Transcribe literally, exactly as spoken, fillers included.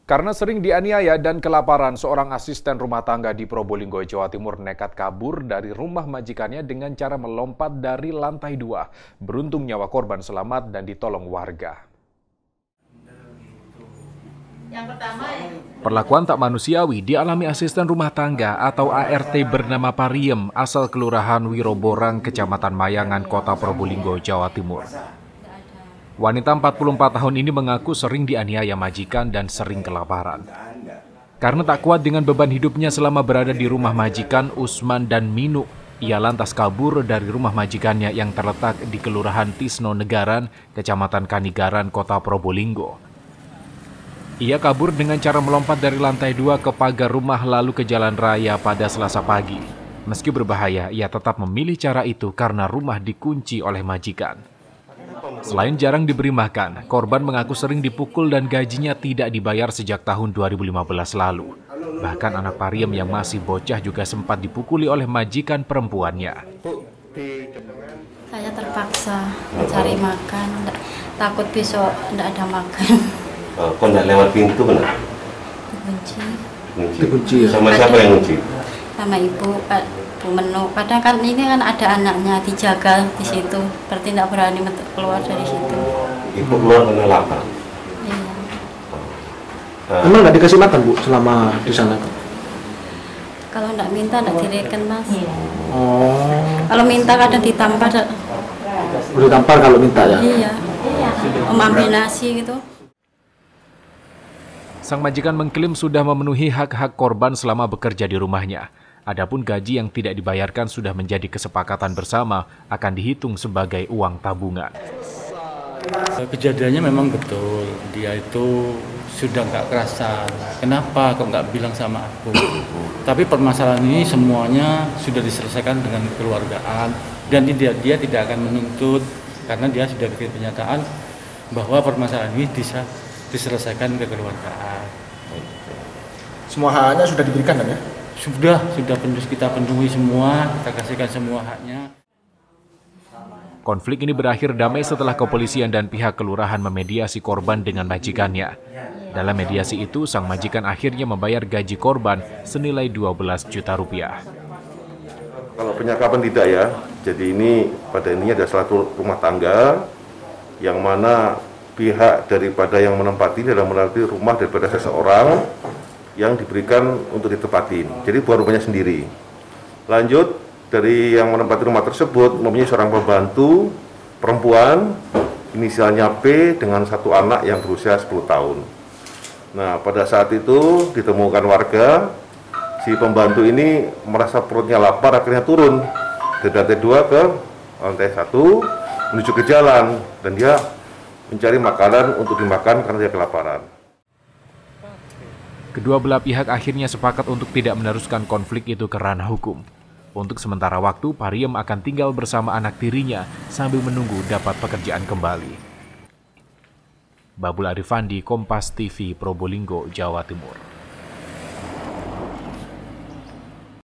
Karena sering dianiaya dan kelaparan, seorang asisten rumah tangga di Probolinggo, Jawa Timur nekat kabur dari rumah majikannya dengan cara melompat dari lantai dua. Beruntung nyawa korban selamat dan ditolong warga. Yang pertama, ya. Perlakuan tak manusiawi dialami asisten rumah tangga atau A R T bernama Pariem asal Kelurahan Wiroborang, Kecamatan Mayangan, Kota Probolinggo, Jawa Timur. Wanita empat puluh empat tahun ini mengaku sering dianiaya majikan dan sering kelaparan. Karena tak kuat dengan beban hidupnya selama berada di rumah majikan Usman dan Minu, ia lantas kabur dari rumah majikannya yang terletak di Kelurahan Tisno Negaran, Kecamatan Kanigaran, Kota Probolinggo. Ia kabur dengan cara melompat dari lantai dua ke pagar rumah lalu ke jalan raya pada Selasa pagi. Meski berbahaya, ia tetap memilih cara itu karena rumah dikunci oleh majikan. Selain jarang diberi makan, korban mengaku sering dipukul dan gajinya tidak dibayar sejak tahun dua ribu lima belas lalu. Bahkan anak Pariem yang masih bocah juga sempat dipukuli oleh majikan perempuannya. Saya terpaksa mencari makan, takut besok tidak ada makan. Oh, kok nggak lewat pintu benar? Dikunci. Dikunci. Sama siapa yang kunci? Sama ibu, Bu Menu. Kadang kan ini kan ada anaknya dijaga di situ, berarti tidak berani keluar dari situ. Ibu keluar karena lapar. Iya. Nah. Memang nggak dikasih makan Bu selama di sana? Kalau nggak minta nggak direken Mas. Oh. Kalau minta kadang ditampar. Udah tampar kalau minta ya? Iya. Om ambil nasi gitu. Sang majikan mengklaim sudah memenuhi hak-hak korban selama bekerja di rumahnya. Adapun gaji yang tidak dibayarkan sudah menjadi kesepakatan bersama akan dihitung sebagai uang tabungan. Kejadiannya memang betul, dia itu sudah nggak kerasan. Kenapa kok nggak bilang sama aku? Tapi permasalahan ini semuanya sudah diselesaikan dengan kekeluargaan dan dia, dia tidak akan menuntut karena dia sudah bikin pernyataan bahwa permasalahan ini bisa diselesaikan kekeluargaan. Semua haknya sudah diberikan kan ya? Sudah, sudah kita penuhi semua, kita kasihkan semua haknya. Konflik ini berakhir damai setelah kepolisian dan pihak kelurahan memediasi korban dengan majikannya. Dalam mediasi itu, sang majikan akhirnya membayar gaji korban senilai dua belas juta rupiah. Kalau penyakapan tidak ya, jadi ini pada ini ada satu rumah tangga yang mana pihak daripada yang menempati dalam menempati rumah daripada seseorang yang diberikan untuk ditempatin. Jadi bukan rumahnya sendiri. Lanjut, dari yang menempati rumah tersebut mempunyai seorang pembantu perempuan inisialnya P dengan satu anak yang berusia sepuluh tahun. Nah, pada saat itu ditemukan warga, si pembantu ini merasa perutnya lapar akhirnya turun dari lantai dua ke lantai satu menuju ke jalan dan dia mencari makanan untuk dimakan karena dia kelaparan. Kedua belah pihak akhirnya sepakat untuk tidak meneruskan konflik itu ke ranah hukum. Untuk sementara waktu, Pariem akan tinggal bersama anak tirinya sambil menunggu dapat pekerjaan kembali. Babul Arifandi, Kompas T V, Probolinggo, Jawa Timur.